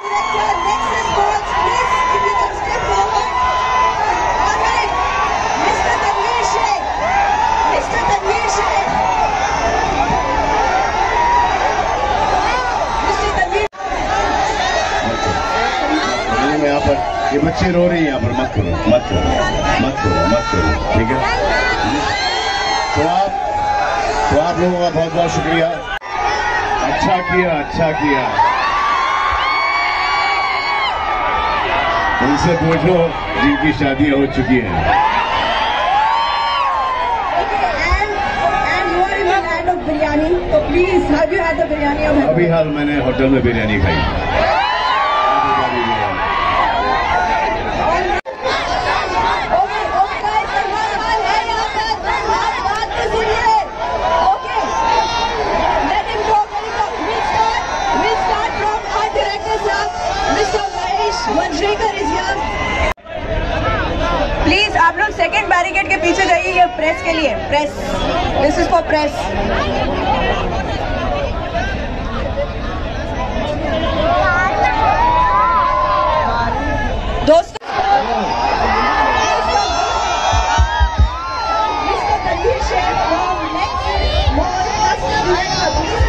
ये बच्चे रो रहे हैं यहाँ पर, मत करो मत करो मत करो मत करो, ठीक है। तो आप लोगों का बहुत बहुत शुक्रिया। अच्छा किया, अच्छा किया। उनसे पूछो जिनकी शादियां हो चुकी हैं। बिरयानी, तो please have you had the biryani? अभी हाल मैंने होटल में बिरयानी खाई। प्लीज आप लोग सेकेंड बैरिकेड के पीछे जाइए, ये प्रेस के लिए। Press, this is for press. दोस्तों Mr. Tanveer Sheikh from Next Mall Customs